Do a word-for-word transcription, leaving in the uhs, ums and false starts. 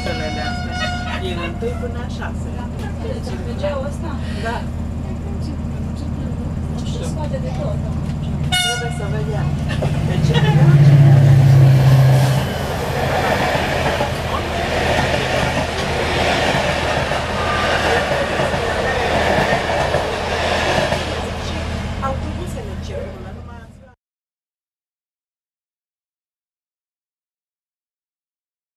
vârstele astea. Din întâi până a șase. Mergeau ăsta? Da. Ce scoate de tot. Trebuie să vedem. Deci